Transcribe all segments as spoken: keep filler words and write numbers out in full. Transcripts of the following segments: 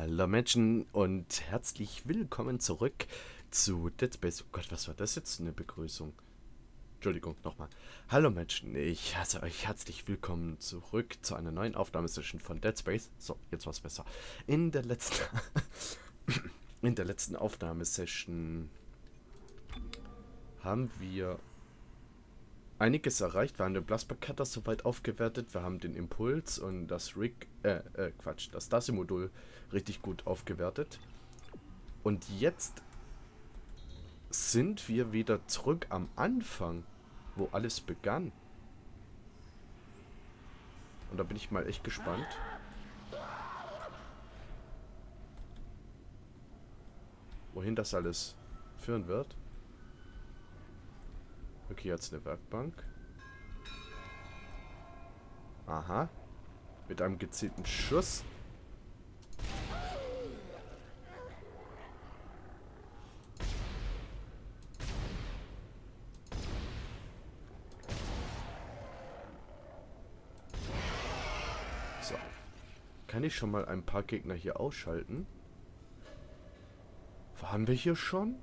Hallo Menschen und herzlich willkommen zurück zu Dead Space. Oh Gott, was war das jetzt? Eine Begrüßung. Entschuldigung, nochmal. Hallo Menschen, ich heiße euch herzlich willkommen zurück zu einer neuen Aufnahmesession von Dead Space. So, jetzt war's besser. In der letzten in der letzten Aufnahmesession haben wir einiges erreicht. Wir haben den Plasma-Cutter soweit aufgewertet. Wir haben den Impuls und das Rig, äh, äh, Quatsch, das Stasi-Modul richtig gut aufgewertet. Und jetzt sind wir wieder zurück am Anfang, wo alles begann. Und da bin ich mal echt gespannt. Wohin das alles führen wird. Okay, jetzt eine Werkbank. Aha. Mit einem gezielten Schuss. So. Kann ich schon mal ein paar Gegner hier ausschalten? Waren wir hier schon?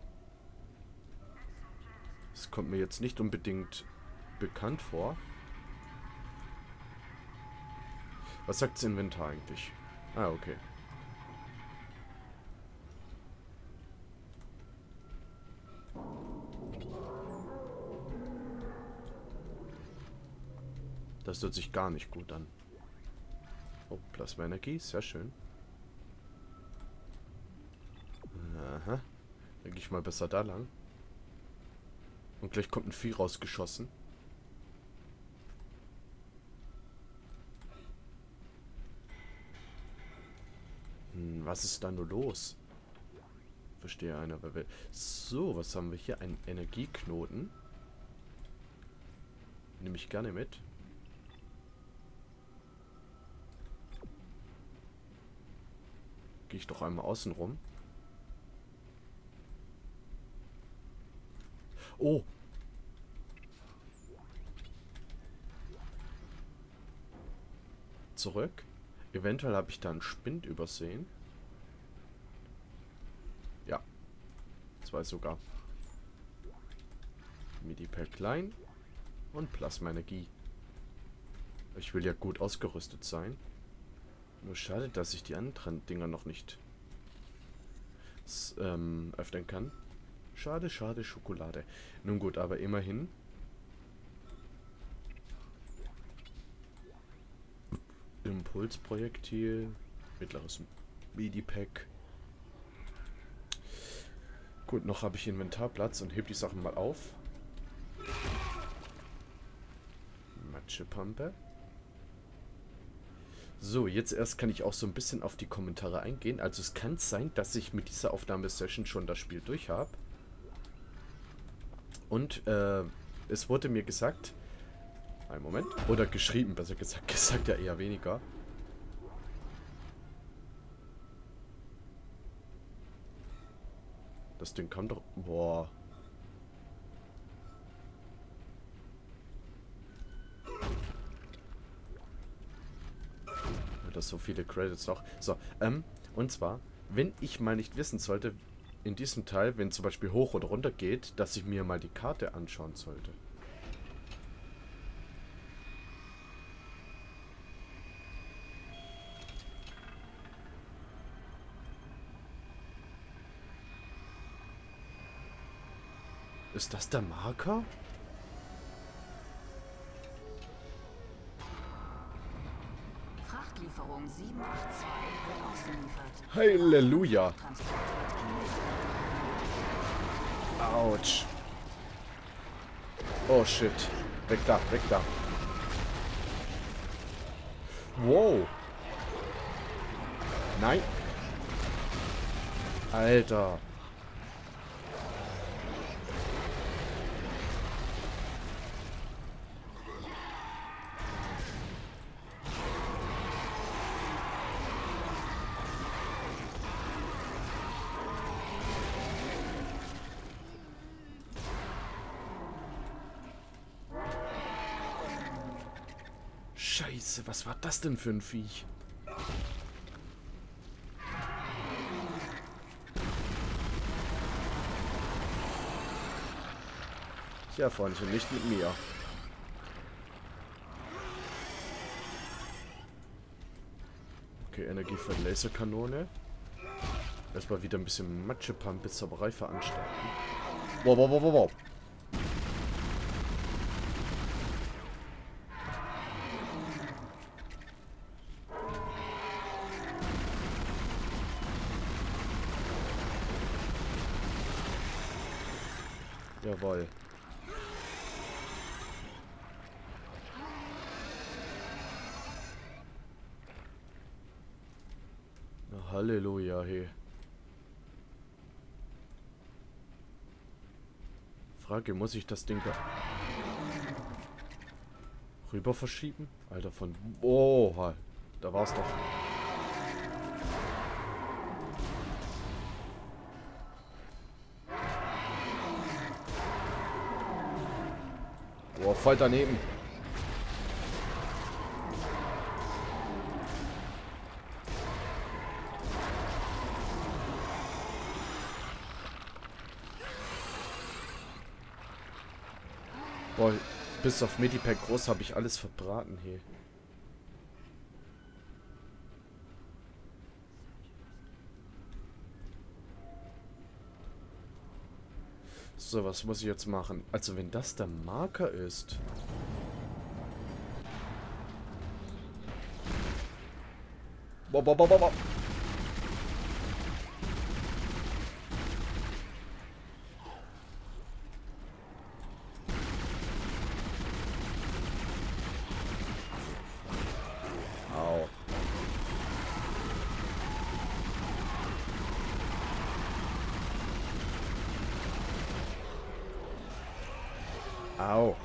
Das kommt mir jetzt nicht unbedingt bekannt vor. Was sagt das Inventar eigentlich? Ah, okay. Das hört sich gar nicht gut an. Oh, Plasma-Energie, sehr schön. Aha. Dann gehe ich mal besser da lang. Und gleich kommt ein Vieh rausgeschossen. Hm, was ist da nur los? Verstehe einer, wer will. So, was haben wir hier? Ein Energieknoten. Nehme ich gerne mit. Gehe ich doch einmal außen rum. Oh! Zurück. Eventuell habe ich da einen Spind übersehen. Ja. Zwei sogar. Medipack klein. Und Plasma-Energie. Ich will ja gut ausgerüstet sein. Nur schade, dass ich die anderen Dinger noch nicht ähm, öffnen kann. Schade, schade, Schokolade. Nun gut, aber immerhin. Impulsprojektil. Mittleres Medipack. Gut, noch habe ich Inventarplatz und heb die Sachen mal auf. Matschepampe. So, jetzt erst kann ich auch so ein bisschen auf die Kommentare eingehen. Also es kann sein, dass ich mit dieser Aufnahmesession schon das Spiel durch habe. Und äh, es wurde mir gesagt, einen Moment, oder geschrieben, besser gesagt, gesagt ja eher weniger. Das Ding kann doch, boah. Das so viele Credits noch. So, ähm, und zwar, wenn ich mal nicht wissen sollte, in diesem Teil, wenn zum Beispiel hoch oder runter geht, dass ich mir mal die Karte anschauen sollte. Ist das der Marker? Frachtlieferung sieben acht zwei wird ausgeliefert. Halleluja! Autsch. Oh shit. Weg da, weg da. Wow. Nein. Alter. Scheiße, was war das denn für ein Viech? Tja, Freundchen, nicht mit mir. Okay, Energie für die Laserkanone. Erstmal wieder ein bisschen Matschepampe Zauberei veranstalten. Wow, wow, wow, wow, wow. Jawohl. Na, Halleluja, hey. Frage, muss ich das Ding da rüber verschieben? Alter, von... Oh, da war's doch. Oh, voll daneben. Boah, bis auf Medipack groß habe ich alles verbraten hier. So, was muss ich jetzt machen? Also, wenn das der Marker ist... Boah, boah, boah, boah, boah. Au. Au.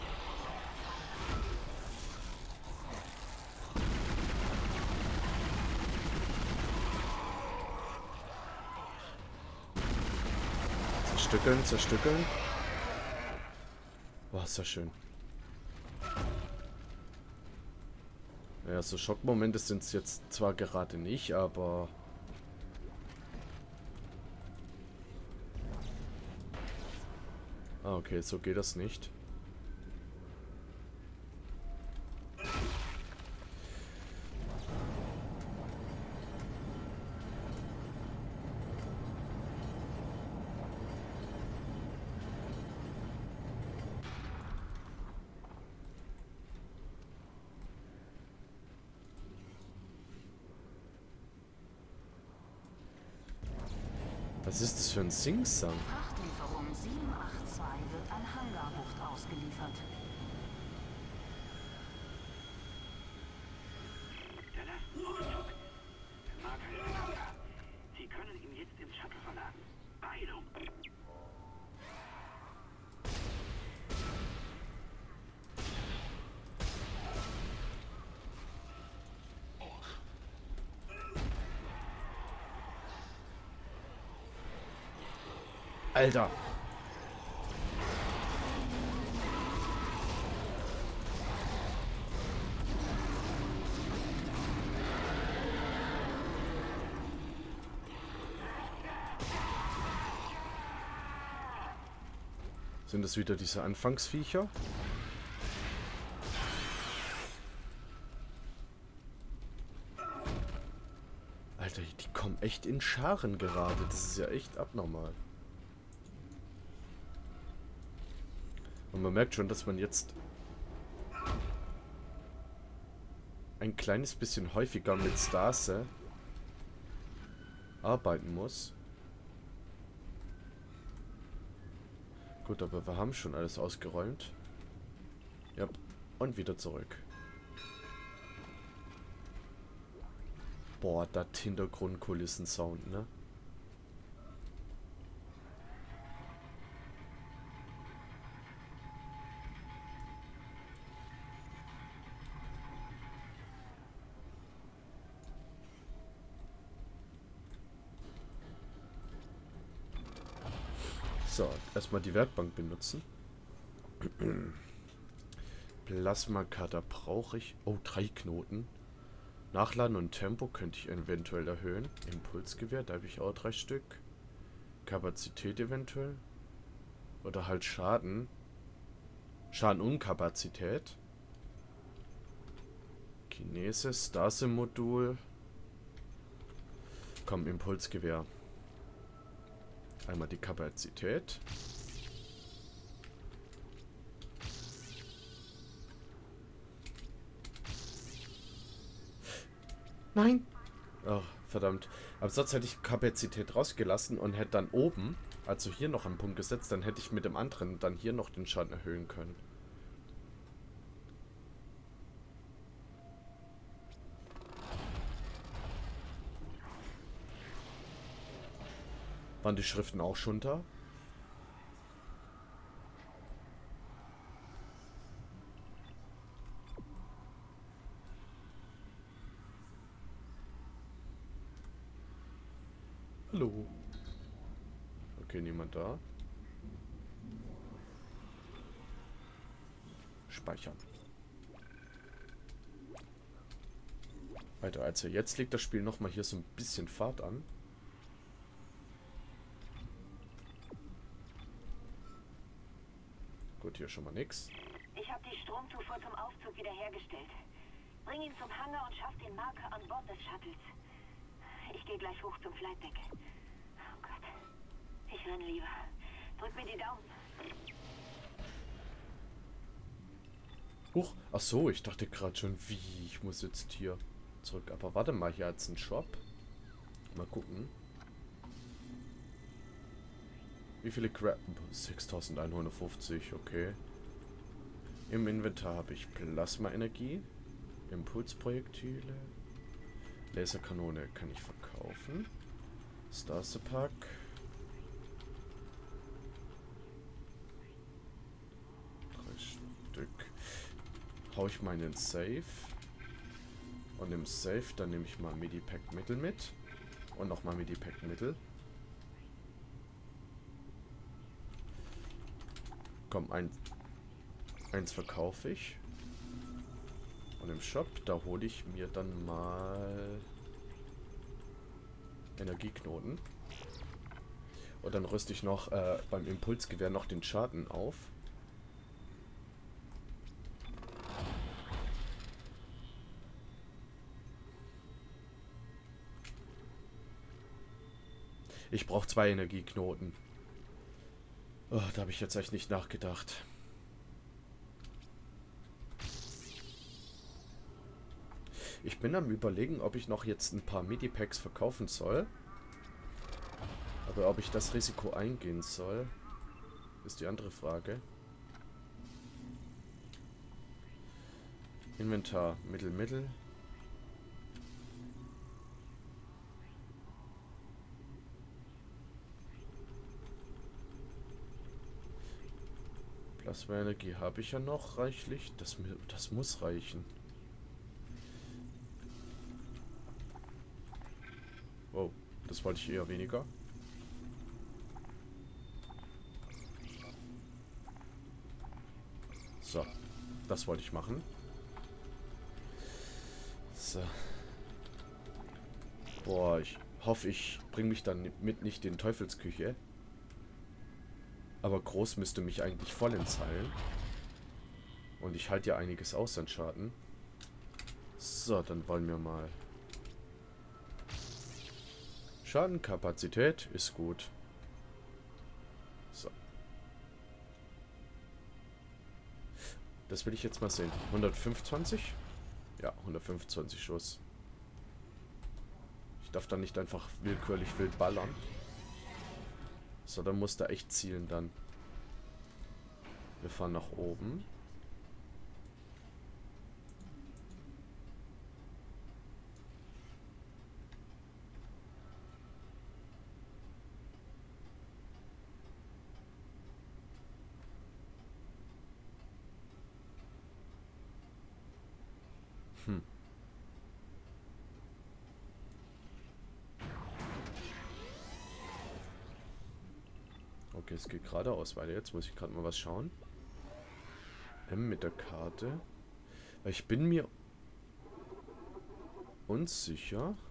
Zerstückeln, zerstückeln. Boah, ist das schön. Ja, so Schockmomente sind es jetzt zwar gerade nicht, aber... Ah, okay, so geht das nicht. Was ist das für ein Singsang? Frachtlieferung sieben acht zwei wird an Hangarbucht ausgeliefert. Hinterlassen Rückzug. Der Marker ist da. Sie können ihn jetzt ins Shuttle verladen. Beeilung. Alter. Sind das wieder diese Anfangsviecher? Alter, die kommen echt in Scharen gerade. Das ist ja echt abnormal. Und man merkt schon, dass man jetzt ein kleines bisschen häufiger mit Stase arbeiten muss. Gut, aber wir haben schon alles ausgeräumt. Ja, und wieder zurück. Boah, das Hintergrundkulissen-Sound, ne? So, erstmal die Werkbank benutzen. Plasmakater brauche ich. Oh, drei Knoten. Nachladen und Tempo könnte ich eventuell erhöhen. Impulsgewehr, da habe ich auch drei Stück. Kapazität eventuell. Oder halt Schaden. Schaden und Kapazität. Kinese, Stase-Modul. Komm, Impulsgewehr. Einmal die Kapazität. Nein! Ach, verdammt. Aber sonst hätte ich Kapazität rausgelassen und hätte dann oben, also hier noch einen Punkt gesetzt, dann hätte ich mit dem anderen dann hier noch den Schaden erhöhen können. Waren die Schriften auch schon da? Hallo. Okay, niemand da. Speichern. Alter, also jetzt legt das Spiel nochmal hier so ein bisschen Fahrt an. Gut, hier schon mal nix. Ich habe die Stromzufuhr zum Aufzug wiederhergestellt. Bring ihn zum Hangar und schaff den Marker an Bord des Shuttles. Ich gehe gleich hoch zum Flightdeck. Oh Gott. Ich renne lieber. Drück mir die Daumen. Huch, ach so, ich dachte gerade schon, wie, ich muss jetzt hier zurück. Aber warte mal, hier hat's einen Shop. Mal gucken. Wie viele Crap? sechstausendeinhundertfünfzig, okay. Im Inventar habe ich Plasmaenergie, Impulsprojektile, Laserkanone kann ich verkaufen, Stase-Pack, drei Stück. Hau ich mal in den Safe. Und im Safe, dann nehme ich mal Medipack-Mittel mit. Und nochmal Medipack-Mittel. Komm, ein, eins verkaufe ich. Und im Shop, da hole ich mir dann mal Energieknoten. Und dann rüste ich noch äh, beim Impulsgewehr noch den Schaden auf. Ich brauche zwei Energieknoten. Oh, da habe ich jetzt echt nicht nachgedacht. Ich bin am Überlegen, ob ich noch jetzt ein paar Medipacks verkaufen soll. Aber ob ich das Risiko eingehen soll, ist die andere Frage. Inventar, Mittel, Mittel. Plasmaenergie habe ich ja noch reichlich. Das, das muss reichen. Oh, das wollte ich eher weniger. So, das wollte ich machen. So. Boah, ich hoffe, ich bringe mich dann mit nicht in Teufelsküche. Aber groß müsste mich eigentlich vollends heilen. Und ich halte ja einiges aus an Schaden. So, dann wollen wir mal. Schadenkapazität ist gut. So. Das will ich jetzt mal sehen. hundertfünfundzwanzig? Ja, hundertfünfundzwanzig Schuss. Ich darf dann nicht einfach willkürlich wild ballern. So, dann muss da echt zielen dann. Wir fahren nach oben. Hm. Okay, es geht geradeaus weiter. Jetzt muss ich gerade mal was schauen. M mit der Karte. Ich bin mir unsicher.